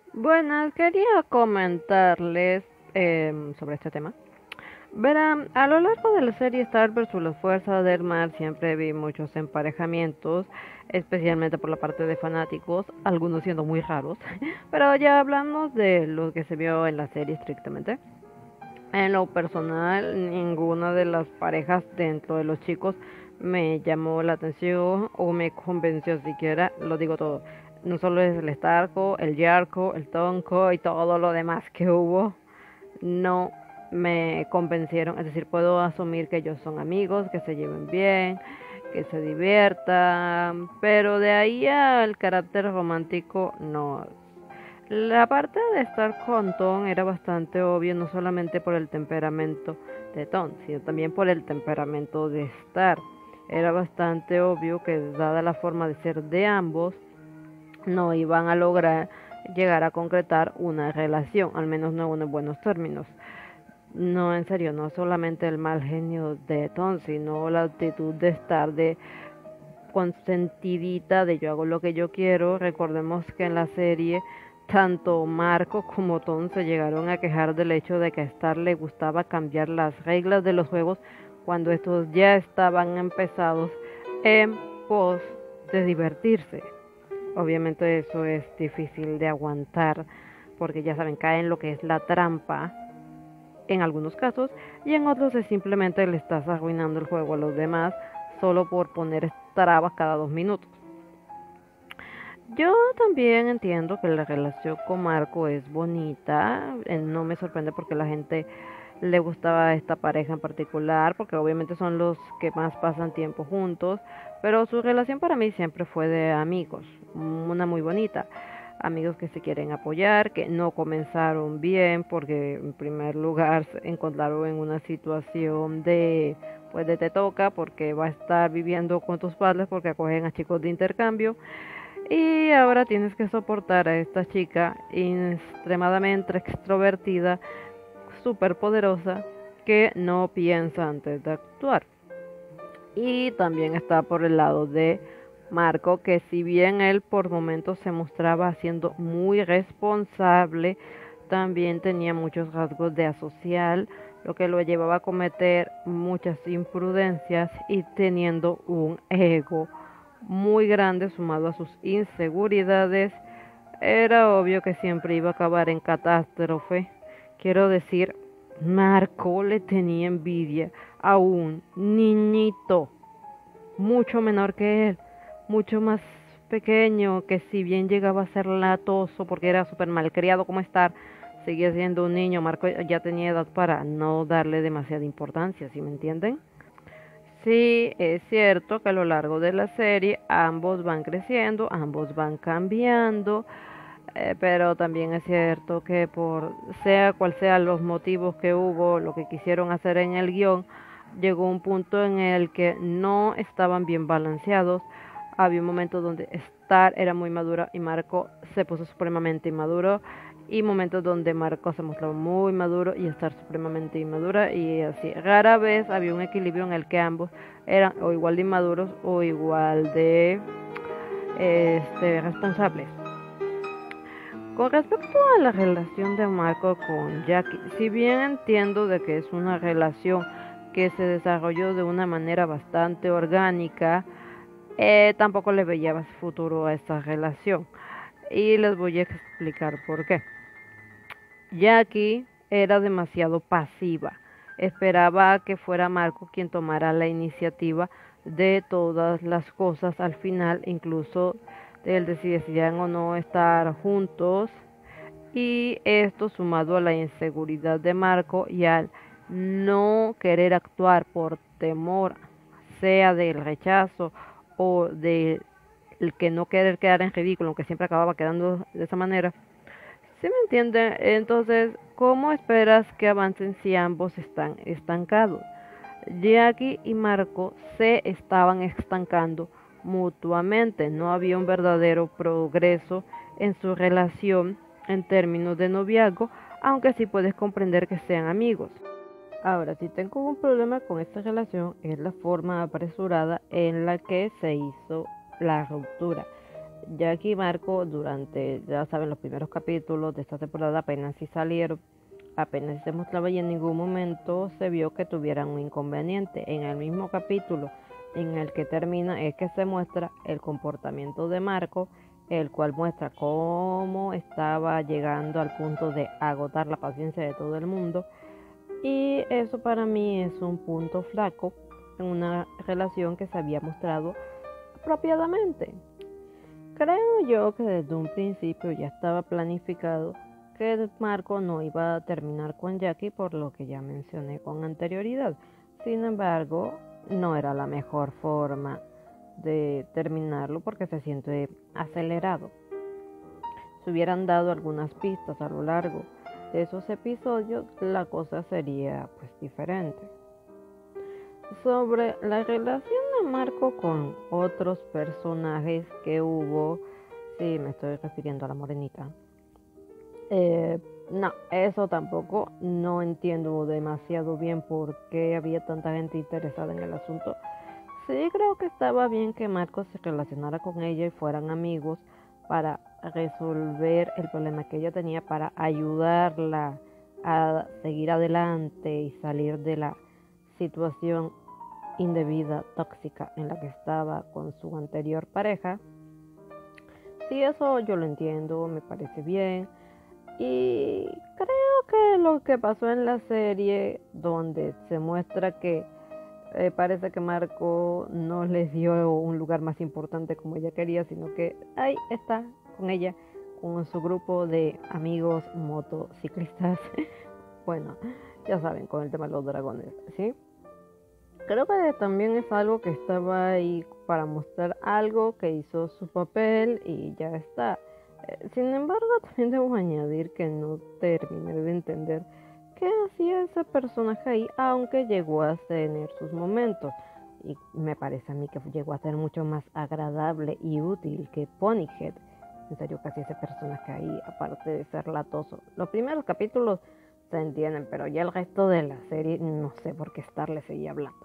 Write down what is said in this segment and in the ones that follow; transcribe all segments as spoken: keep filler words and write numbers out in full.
Buenas, quería comentarles em, sobre este tema. Verán, a lo largo de la serie Star versus las Fuerzas del Mar siempre vi muchos emparejamientos, especialmente por la parte de fanáticos, algunos siendo muy raros, pero ya hablamos de lo que se vio en la serie estrictamente. En lo personal, ninguna de las parejas dentro de los chicos me llamó la atención o me convenció siquiera, lo digo todo. No solo es el Starco, el Yarko, el Tonko y todo lo demás que hubo, no me convencieron. Es decir, puedo asumir que ellos son amigos, que se lleven bien, que se diviertan, pero de ahí al carácter romántico no. La parte de estar con Tom era bastante obvio, no solamente por el temperamento de Tom, sino también por el temperamento de Star. Era bastante obvio que, dada la forma de ser de ambos, no iban a lograr llegar a concretar una relación, al menos no en unos buenos términos. No, en serio, no solamente el mal genio de Tom, sino la actitud de Star de consentidita de yo hago lo que yo quiero. Recordemos que en la serie tanto Marco como Tom se llegaron a quejar del hecho de que a Star le gustaba cambiar las reglas de los juegos cuando estos ya estaban empezados en pos de divertirse. Obviamente eso es difícil de aguantar porque ya saben, cae en lo que es la trampa en algunos casos y en otros es simplemente le estás arruinando el juego a los demás solo por poner trabas cada dos minutos. Yo también entiendo que la relación con Marco es bonita, eh, no me sorprende porque la gente le gustaba a esta pareja en particular, porque obviamente son los que más pasan tiempo juntos, pero su relación para mí siempre fue de amigos, una muy bonita. Amigos que se quieren apoyar, que no comenzaron bien porque en primer lugar se encontraron en una situación de pues de te toca porque va a estar viviendo con tus padres porque acogen a chicos de intercambio y ahora tienes que soportar a esta chica extremadamente extrovertida, súper poderosa, que no piensa antes de actuar. Y también está por el lado de Marco, que si bien él por momentos se mostraba siendo muy responsable, también tenía muchos rasgos de asocial, lo que lo llevaba a cometer muchas imprudencias y teniendo un ego muy grande sumado a sus inseguridades, era obvio que siempre iba a acabar en catástrofe. Quiero decir, Marco le tenía envidia a un niñito mucho menor que él, mucho más pequeño, que si bien llegaba a ser latoso porque era súper malcriado como estar, seguía siendo un niño. Marco ya tenía edad para no darle demasiada importancia, ¿sí me entienden? Sí, es cierto que a lo largo de la serie ambos van creciendo, ambos van cambiando, eh, pero también es cierto que por sea cual sean los motivos que hubo, lo que quisieron hacer en el guión, llegó un punto en el que no estaban bien balanceados. Había un momento donde Star era muy madura y Marco se puso supremamente inmaduro, y momentos donde Marco se mostraba muy maduro y Star supremamente inmadura, y así rara vez había un equilibrio en el que ambos eran o igual de inmaduros o igual de este, responsables. Con respecto a la relación de Marco con Jackie, si bien entiendo de que es una relación que se desarrolló de una manera bastante orgánica, eh, tampoco le veía futuro a esta relación. Y les voy a explicar por qué. Jackie era demasiado pasiva. Esperaba que fuera Marco quien tomara la iniciativa de todas las cosas al final, incluso del de si decidían o no estar juntos. Y esto sumado a la inseguridad de Marco y al no querer actuar por temor, sea del rechazo o del que no querer quedar en ridículo, aunque siempre acababa quedando de esa manera. ¿Sí me entiende? Entonces, ¿cómo esperas que avancen si ambos están estancados? Jackie y Marco se estaban estancando mutuamente. No había un verdadero progreso en su relación en términos de noviazgo, aunque sí puedes comprender que sean amigos. Ahora, si tengo un problema con esta relación es la forma apresurada en la que se hizo la ruptura. Jackie y Marco durante, ya saben, los primeros capítulos de esta temporada apenas si salieron, apenas si se mostraba y en ningún momento se vio que tuvieran un inconveniente. En el mismo capítulo en el que termina es que se muestra el comportamiento de Marco, el cual muestra cómo estaba llegando al punto de agotar la paciencia de todo el mundo, y eso para mí es un punto flaco en una relación que se había mostrado apropiadamente. Creo yo que desde un principio ya estaba planificado que Marco no iba a terminar con Jackie por lo que ya mencioné con anterioridad. Sin embargo, no era la mejor forma de terminarlo porque se siente acelerado. Si hubieran dado algunas pistas a lo largo de esos episodios, la cosa sería pues diferente. Sobre la relación de Marco con otros personajes que hubo, sí, me estoy refiriendo a la morenita. Eh, no, eso tampoco. No entiendo demasiado bien por qué había tanta gente interesada en el asunto. Sí, creo que estaba bien que Marco se relacionara con ella y fueran amigos para resolver el problema que ella tenía, para ayudarla a seguir adelante y salir de la situación indebida, tóxica en la que estaba con su anterior pareja. Sí, eso yo lo entiendo, me parece bien. Y creo que lo que pasó en la serie, donde se muestra que eh, parece que Marco no les dio un lugar más importante como ella quería, sino que ahí está con ella, con su grupo de amigos motociclistas. Bueno, ya saben, con el tema de los dragones, ¿sí? Creo que también es algo que estaba ahí para mostrar algo, que hizo su papel y ya está. Eh, Sin embargo, también debo añadir que no terminé de entender qué hacía ese personaje ahí, aunque llegó a tener sus momentos. Y me parece a mí que llegó a ser mucho más agradable y útil que Ponyhead. En serio, casi ese personaje ahí, aparte de ser latoso. Los primeros capítulos se entienden, pero ya el resto de la serie no sé por qué estarle seguía hablando.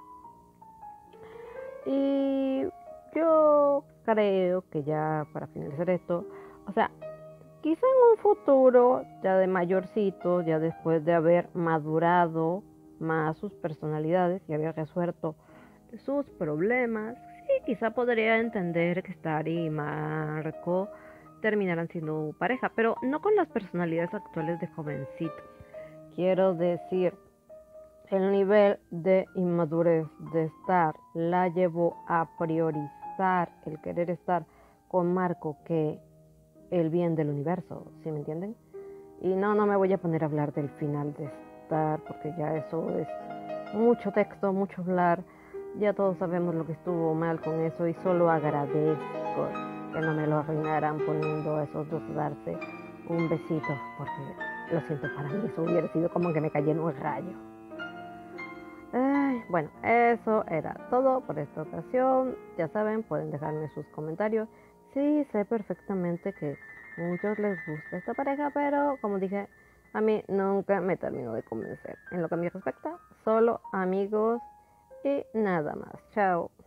Y yo creo que ya para finalizar esto, o sea, quizá en un futuro, ya de mayorcito, ya después de haber madurado más sus personalidades y haber resuelto sus problemas, sí, quizá podría entender que Starry y Marco terminaran siendo pareja, pero no con las personalidades actuales de jovencitos. Quiero decir, el nivel de inmadurez de Star la llevó a priorizar el querer estar con Marco que el bien del universo, ¿sí me entienden? Y no, no me voy a poner a hablar del final de Star, porque ya eso es mucho texto, mucho hablar. Ya todos sabemos lo que estuvo mal con eso y solo agradezco que no me lo arruinaran poniendo a esos dos a darse un besito, porque lo siento, para mí eso hubiera sido como que me cayera un rayo. Ay, bueno, eso era todo por esta ocasión. Ya saben, pueden dejarme sus comentarios. Sí, sé perfectamente que a muchos les gusta esta pareja, pero como dije, a mí nunca me terminó de convencer. En lo que a mí respecta, solo amigos y nada más. Chao.